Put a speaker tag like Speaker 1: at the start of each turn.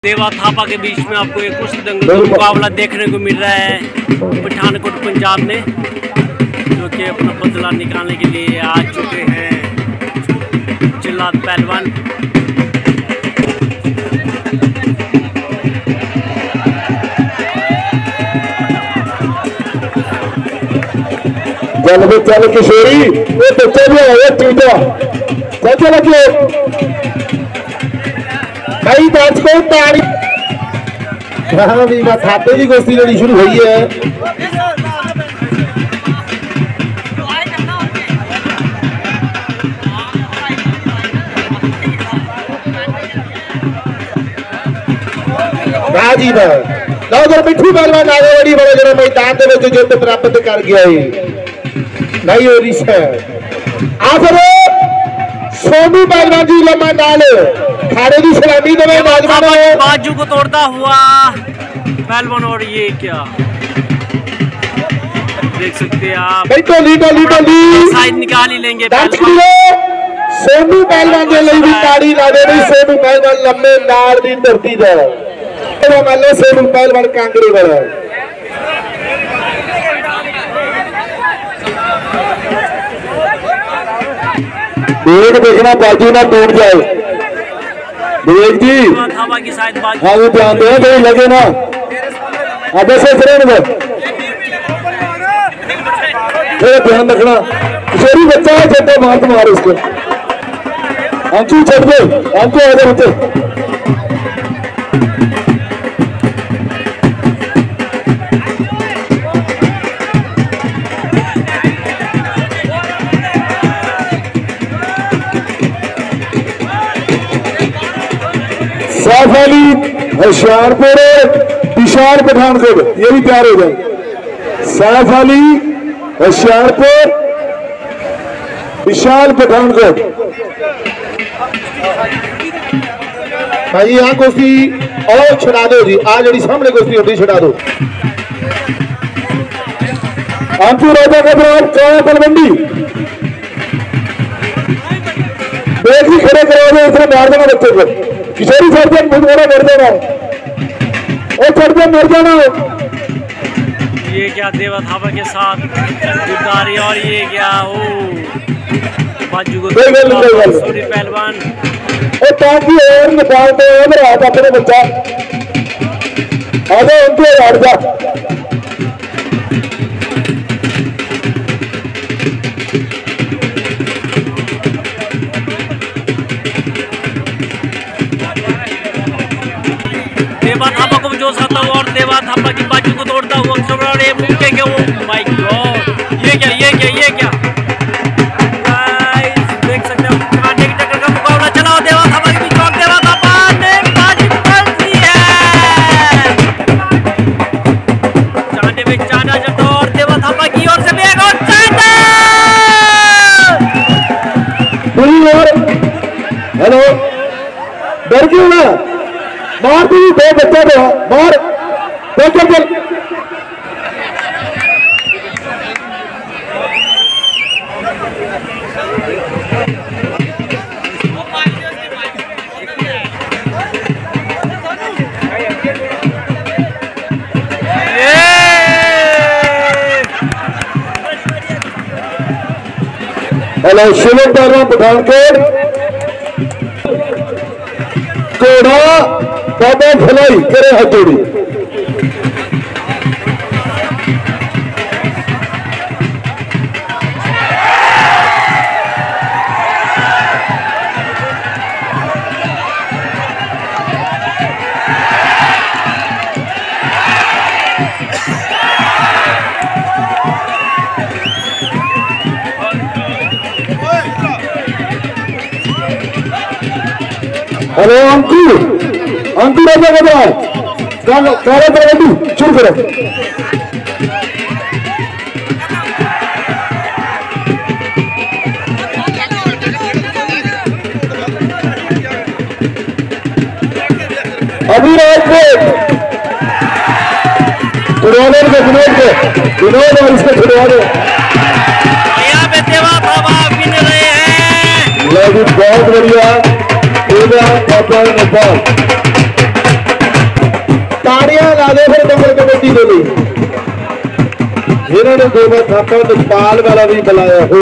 Speaker 1: देवा थापा के बीच में आपको एक कुश्ती दंगल का मुकाबला देखने को मिल रहा है पठानकोट पंजाब में, जो कि अपना बदला निकालने के लिए आ चुके हैं जिलात पहलवान।
Speaker 2: चल किशोरी ये बच्चा भी आया चीजा चल लगे भाई बात को तारी। हाँ भी बस हाथे की कुश्ती लड़ी शुरू हुई है। जी अगर मिठू पहलवान आगे बड़ी बड़े जो मैदान के जित प्राप्त कर गया नहीं हो रही है। आखिर सोनू पहलवान जी लम्मा नाल खाड़े की सलामी दे
Speaker 1: बाजू को तोड़ता हुआ पहलवान। और ये क्या देख सकते हैं आप,
Speaker 2: टोली
Speaker 1: साइड निकाल ही लेंगे
Speaker 2: सोनू पहलवान के लिए भी ताड़ी ला दे रही। सोनू पहलवान लम्बे नाल की धरती दे सोनू पहलवान कांगड़ी वाला देख देखना बाजू ना टूट जाए। विवेक जी हाँ वो ध्यान दे भाई लगे ना अब ऐसे ध्यान रखना। किशोरी बच्चा है छोटा मार मार उसको हमको छोड़ दे हमको आ जाए बच्चे। सैफ अली होशियारपुर विशाल पठानकोट ये भी तैयार हो जाए। सैफ अली होशियारपुर विशाल पठानकोट भाई यहाँ कुश्ती और छड़ा दो जी। आज जी सामने कुश्ती होती छड़ा दो। अंकु राजा का तलवंडी देख ही खड़े करोगे इसने मार देना बच्चे को। किशोरी सर्जन बहुत बड़ा मर देना और सर्जन मर जाना।
Speaker 1: ये क्या देवा थापा के साथ गिरफ्तारी और ये क्या ओ बाजू को सूरी पहलवान
Speaker 2: और ताकि और निकालते हैं मेरा हाथ अपने बच्चा आगे उनके हट जा।
Speaker 1: देवा थापा को जोश आता हुआ और देवा थापा की बाजू को तोड़ता हुआ मुक्के के वो माय गॉड ये क्या गाइस देख सकते हैं कांटे की टक्कर का मुकाबला चला। देवा थापा के बीच और देवा थापा ने बाजी पकड़ ली है। चांटे में चांटा जटा और देवा थापा की ओर से भी एक और चांटा।
Speaker 2: हेलो डर क्यों ना मार दी दो बच्चा दो मार चल हेलो शिवम पहलवान पठानकोट घोड़ा बाबा भलाई करे हथोड़ी। हेलो अंकु राजा का काला तलवंडी शुरू करो। अभी राजकोट विनोद और इसको छुड़वा दो।
Speaker 1: यहाँ पे देवा थापा गिन रहे हैं।
Speaker 2: बहुत बढ़िया। ताड़ियां ला दे फिर दंगल कमेटी के लिए जिन्होंने 2 बार थापा दसपाल वाला भी बुलाया।